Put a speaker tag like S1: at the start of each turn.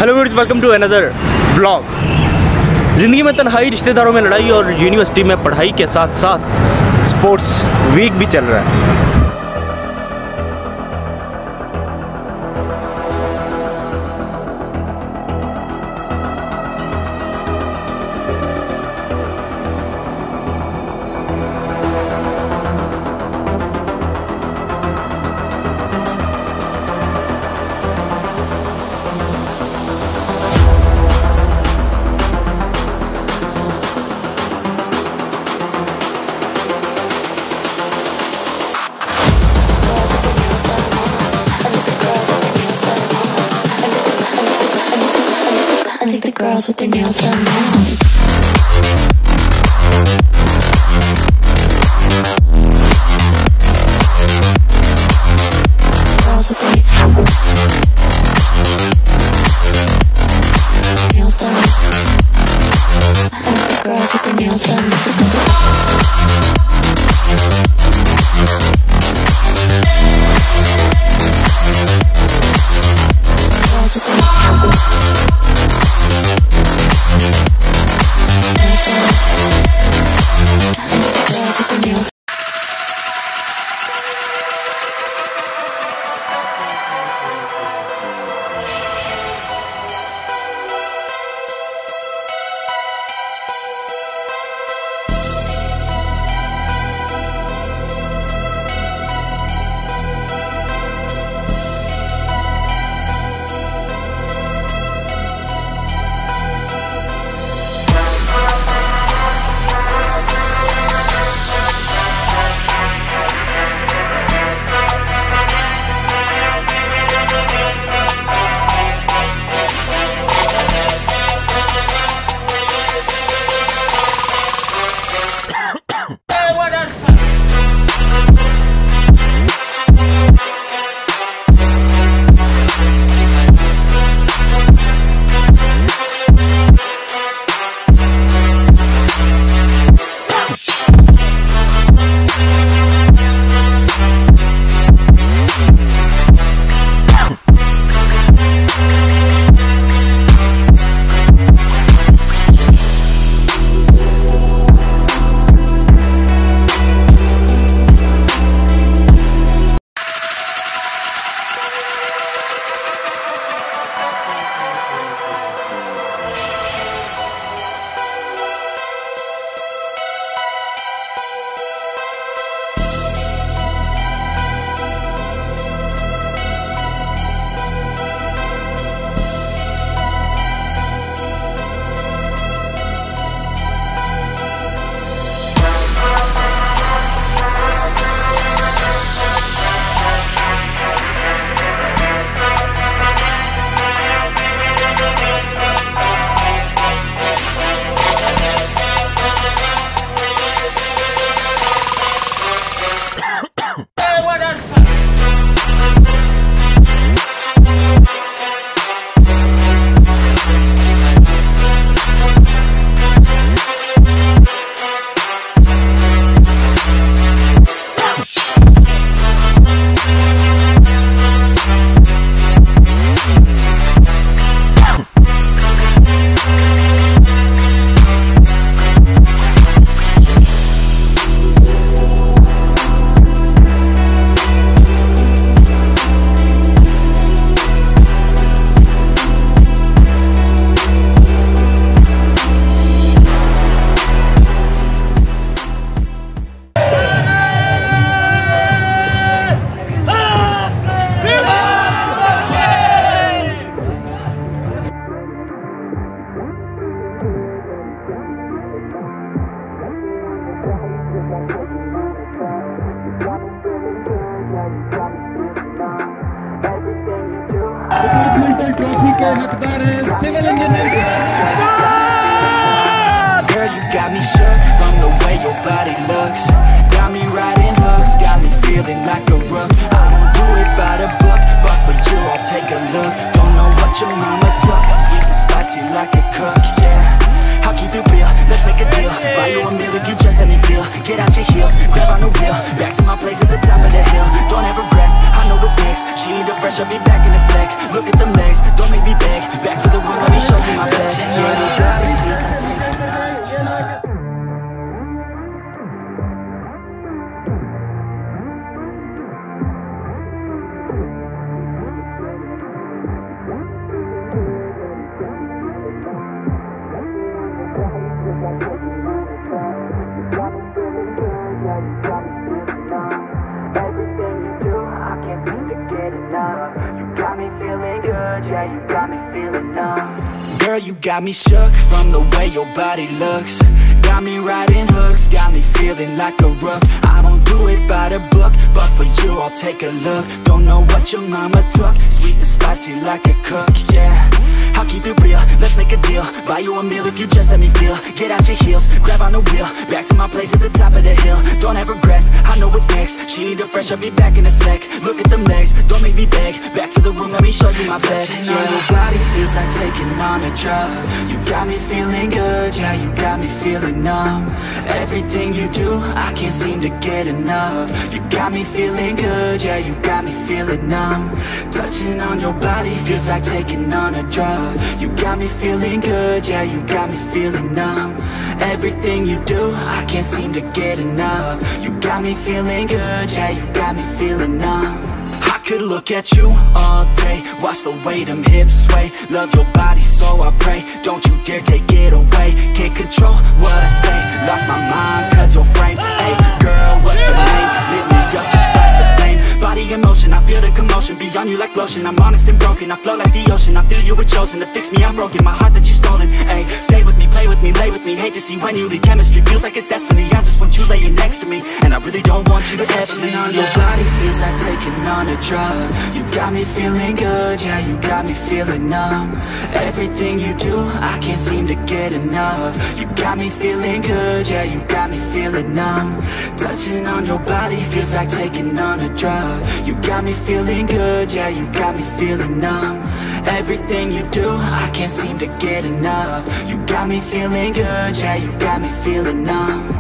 S1: Hello viewers, welcome to another vlog. ज़िंदगी में तन्हाई, रिश्तेदारों में लड़ाई और यूनिवर्सिटी में पढ़ाई के साथ साथ स्पोर्ट्स वीक भी चल रहा है।
S2: I think the girls with their nails done now. Girls with their nails done. I think the girls with their nails done.
S3: Departmental trophy के हकदार हैं civil engineer.
S4: Girl, you got me shook from the way your body looks. Got me riding hooks, got me feeling like a rook. I don't do it by the book, but for you I'll take a look. Don't know what your mama took, sweet and spicy like a cook, yeah. I'll keep it real, let's make a deal. Buy you a meal if you just let me feel. Get out your heels, grip on the wheel. Back to my place at the top of the hill. Don't have regrets, I know what's next. She need a fresh, I'll be back in a sec. Look at them legs, don't make me beg. Back to the room, let me show you my bed. Yeah, your body feels like taking.
S5: Everything you do, I can't seem to get enough. You got me feeling good, yeah, you got me feeling numb.
S4: Girl, you got me shook from the way your body looks. Got me riding hooks, got me feeling like a rook. I don't do it by the book, but for you I'll take a look. Don't know what your mama took, sweet and spicy like a cook, yeah. I'll keep it real, let's make a deal. Buy you a meal if you just let me feel. Get out your heels, grab on the wheel. Back to my place at the top of the hill. Don't have regrets, I know what's next. She need a fresh, I'll be back in a sec. Look at them legs, don't make me beg. Back to the room, let me show you my bed.
S5: Touching on your body feels like taking on a drug. You got me feeling good, yeah, you got me feeling numb. Everything you do, I can't seem to get enough. You got me feeling good, yeah, you got me feeling numb. Touching on your body feels like taking on a drug. You got me feeling good, yeah, you got me feeling numb. Everything you do, I can't seem to get enough. You got me feeling good, yeah, you got me feeling numb.
S4: I could look at you all day, watch the way them hips sway. Love your body, so I pray, don't you dare take it away. Can't control what I say, lost my mind cause your frame. Hey girl, what's your name? Lit me up just like the flame. Body in motion, I feel the commotion, beyond you like lotion. I'm honest and broken, I flow like the ocean. I feel you were chosen to fix me, I'm broken. My heart that you stolen, hey. Stay with me, play with me, lay with me. Hate to see when you leave, chemistry feels like it's destiny. I just want you laying next to me, and I really don't want you to ever leave.
S5: On your body feels like taking on a drug. You got me feeling good, yeah, you got me feeling numb. Everything you do, I can't seem to get enough. You got me feeling good, yeah, you got me feeling numb. Touching on your body feels like taking on a drug. You got me feeling good, yeah, you got me feeling numb. Everything you do, I can't seem to get enough. You got me feeling good, yeah, you got me feeling numb.